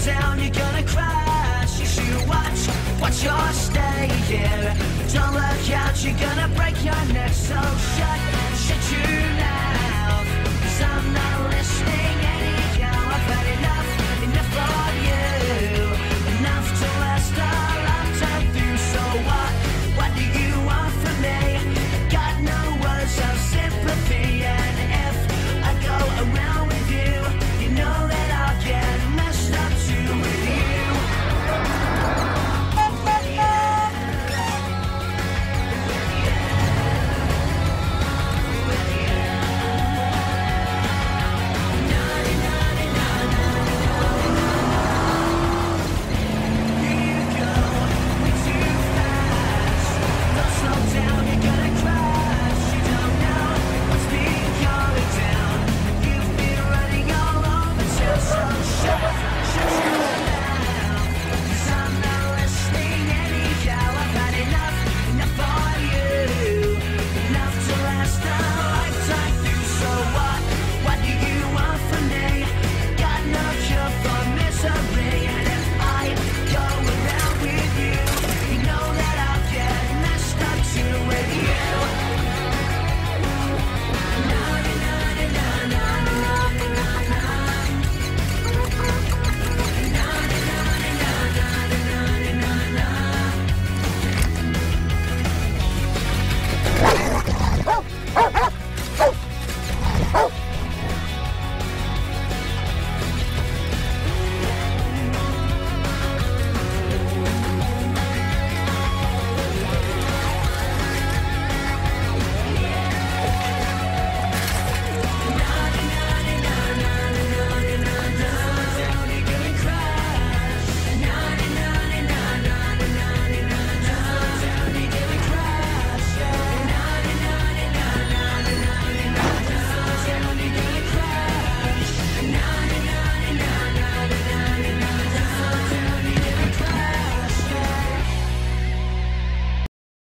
down, you're gonna crash. You should watch your stay here. Don't look out, you're gonna break your neck. So shut your mouth, 'cause I'm not listening anyhow. I've had enough.